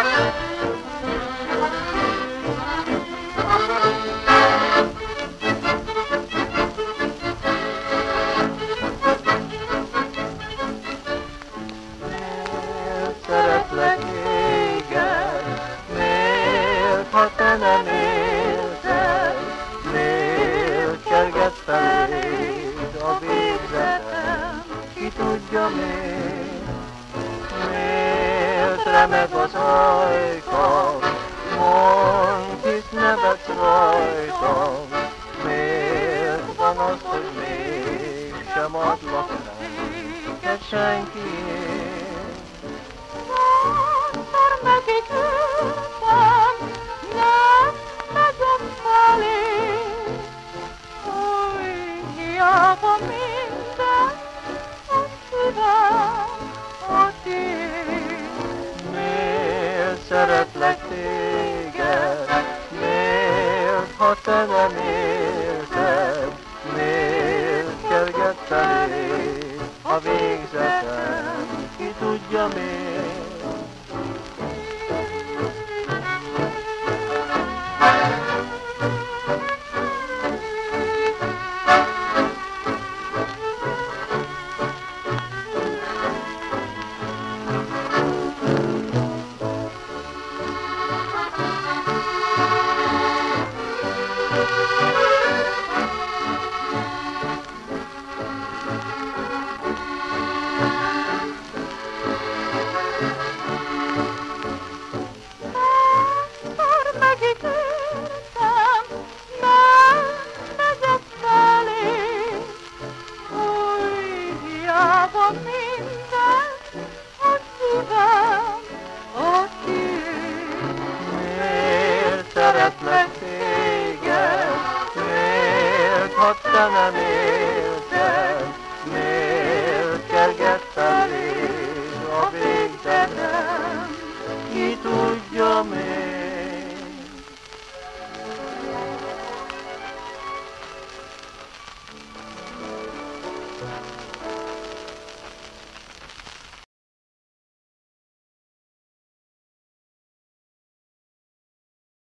Szeretlek téged, miért, ha te nem élted, miért kerget feléd a végzetem, ki tudja miért remeg az ajkam, mondd, hisz nevetsz rajtam, miért van az, hogy mégsem adlak neked senkiért. Megígértem, nem megyek felé, új, hiába minden, a szívem a tiéd. Miért szeretlek téged, miért, ha te nem érted, miért kerget feléd a végzetem, ki tudja miért. Szeretlek téged, miért, ha te nem élted, miért kerget feléd a végzetem, ki tudja miért.